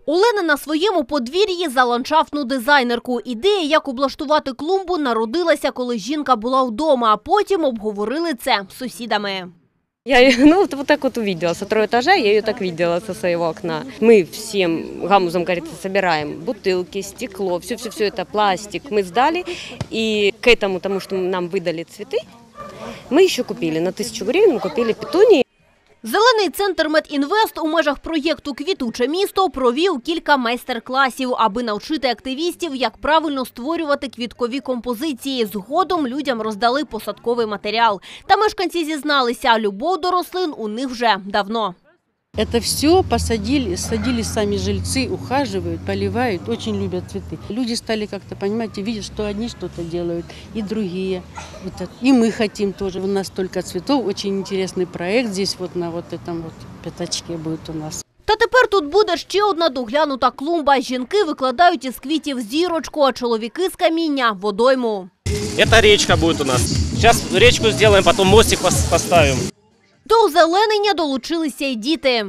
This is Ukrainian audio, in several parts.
Олена на своєму подвір'ї за ландшафтну дизайнерку. Ідея, як облаштувати клумбу, народилася, коли жінка була вдома, а потім обговорили це з сусідами. Я вот так вот увидела, со 3-го этажа я ее так видела со своего окна. Мы всем гамузом, говорится, собираем бутылки, стекло, все это, пластик. Мы сдали, и к этому, тому, что нам выдали цветы, мы еще купили, на 1000 гривен мы купили петунии. Зелений центр «Медінвест» у межах проєкту «Квітуче місто» провів кілька майстер-класів, аби навчити активістів, як правильно створювати квіткові композиції. Згодом людям роздали посадковий матеріал. Та мешканці зізналися, любов до рослин у них вже давно. Это все садили сами жильцы, ухаживают, поливают, очень любят цветы. Люди стали как-то, понимаете, видят, что одни что-то делают, и другие. И мы хотим тоже. У нас столько цветов, очень интересный проект здесь вот на вот этом вот пятачке будет у нас. Та тепер тут буде ще одна доглянута клумба. Жінки викладають із квітів зірочку, а чоловіки з каміння – водойму. Это речка будет у нас. Сейчас речку сделаем, потом мостик поставим. До озеленення долучилися й діти.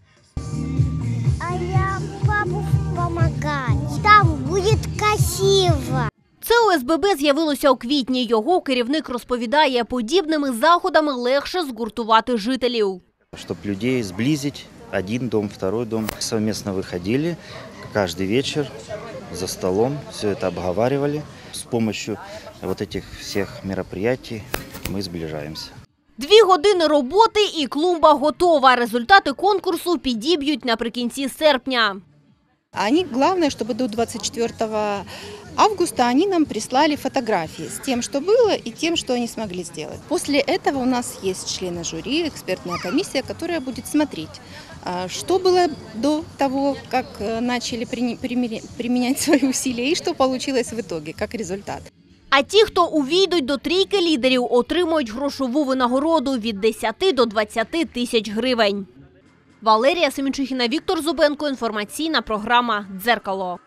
А я папу помогать. Там буде красиво. Це ОСББ з'явилося у квітні. Його керівник розповідає, подібними заходами легше згуртувати жителів. Щоб людей зблизити, один дом, второй дом, совместно виходили, кожен вечір за столом, все це обговорювали. З допомогою цих всіх мероприятий ми зближаємося. 2 години роботи і клумба готова. Результати конкурсу підіб'ють наприкінці серпня. Главное, чтобы до 24 августа они нам прислали фотографии с тем, что было, и тем, что они смогли сделать. После этого у нас есть члены жюри, экспертная комиссия, которая будет смотреть, что было до того, как начали применять свои усилия, и что получилось в итоге, как результат. А ті, хто увійдуть до трійки лідерів, отримують грошову винагороду від 10 до 20 тисяч гривень. Валерія Семенчихіна, Віктор Зубенко. Інформаційна програма «Дзеркало».